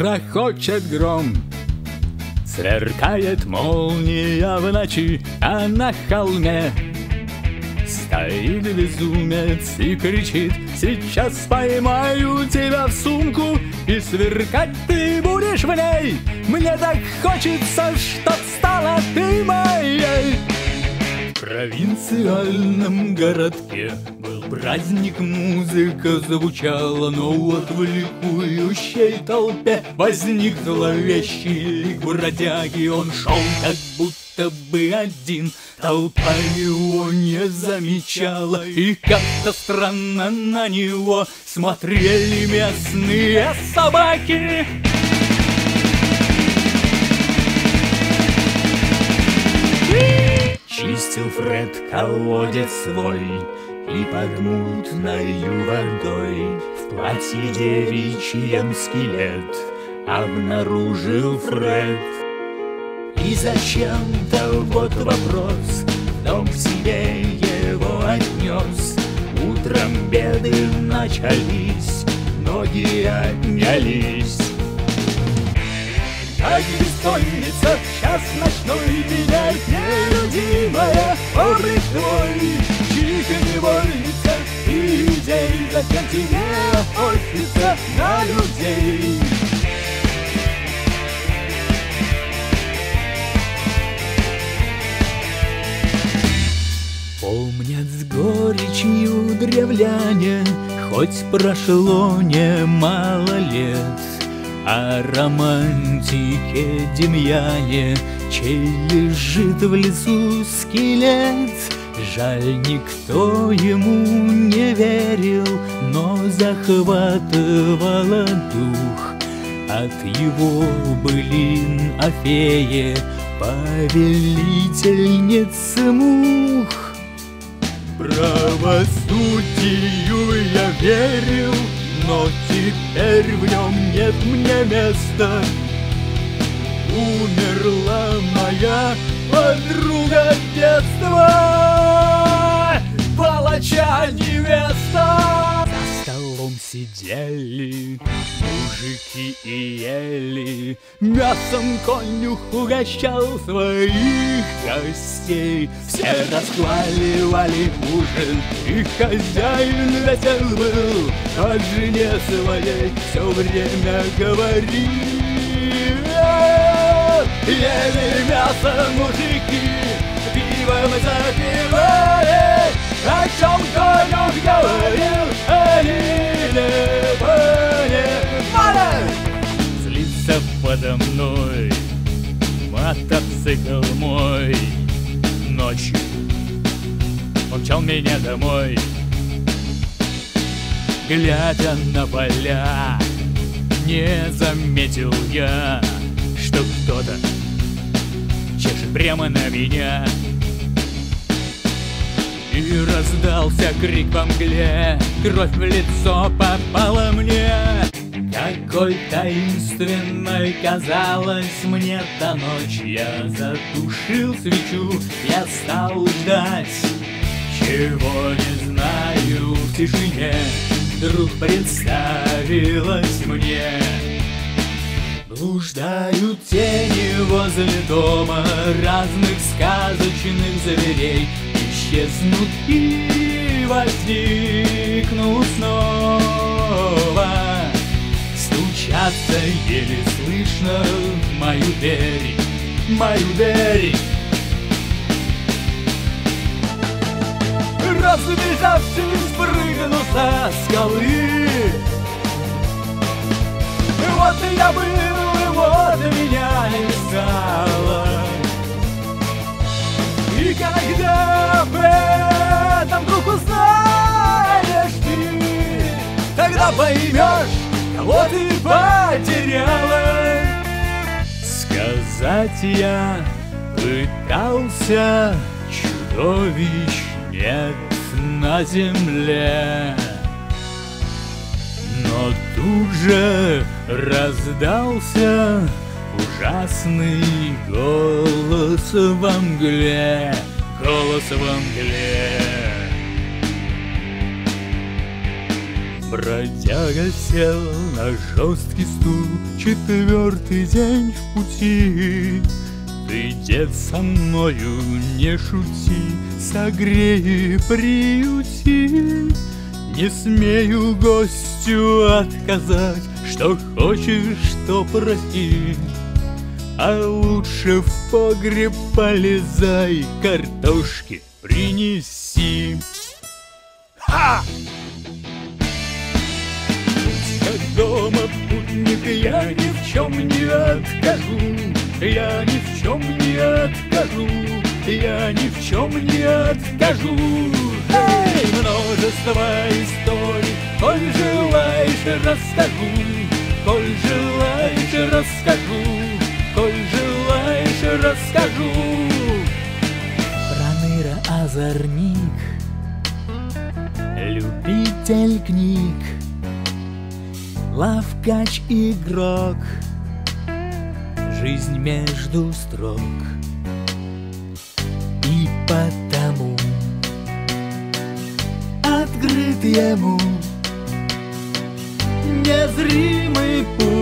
грохочет гром, сверкает молния в ночи, а на холме стоит безумец и кричит: сейчас поймаю тебя в сумку, и сверкать ты будешь в ней. Мне так хочется, чтоб стала ты моей. В провинциальном городке был праздник, музыка звучала, но вот в ликующей толпе возник зловещий лик бродяги. Он шел как будто бы один, толпа его не замечала, и как-то странно на него смотрели местные собаки. Чистил Фред колодец свой, и под мутною водой в платье девичьем скелет обнаружил Фред. И зачем-то вот вопрос в дом к себе его отнес. Утром беды начались, ноги отнялись. Как бессонница в час ночной меняет нелюдимая облик твой. Чьих невольница и людей, зачем тебе охотиться на людей? Помнят с горечью древляне, хоть прошло немало лет, о романтике Демьяне, чей лежит в лесу скелет. Жаль, никто ему не верил, но захватывало дух от его былин о фее, повелительнице мух. Правосудию я верил, но теперь в нем нет мне места. Умерла моя подруга детства, палача невеста. За столом сидели мужики и ели, мясом конюх угощал своих гостей. Все расхваливали ужин, и хозяин весел был, о жене своей все время говорил. Ели мясо мужики, пивом запивали, о чем конюх говорил, они не понимали. Злится подо мной мотоцикл мой, ночью умчал меня домой. Глядя на поля, не заметил я, что кто-то чешет прямо на меня. И раздался крик во мгле, кровь в лицо попала мне. Какой таинственной казалась мне та ночь. Я затушил свечу, я стал ждать, чего не знаю в тишине. Вдруг представилось мне, блуждают тени возле дома разных сказочных зверей. Исчезнут и возникнут снова, стучатся еле слышно в мою дверь, мою дверь. Разбежавшись, прыгну со скалы. Вот я был, и вот меня не стало. И когда об этом вдруг узнаешь ты, тогда поймешь, кого ты потеряла. Сказать я пытался, чудовищ нет на земле. Но тут же раздался ужасный голос во мгле, голос во мгле. Бродяга сел на жесткий стул, 4-й день в пути. Ты, дед, со мною не шути, согрей и приюти. Не смею гостю отказать, что хочешь, то проси. А лучше в погреб полезай, картошки принеси. Ха! Как дома путник, я ни в чем не откажу. Я ни в чем не откажу. Я ни в чем не откажу. Эй! Множество историй, коль желаешь, расскажу. Коль желаешь, расскажу. Коль желаешь, расскажу. Проныра-озорник, любитель книг, лавкач-игрок, жизнь между строк. И потому открыт ему незримый путь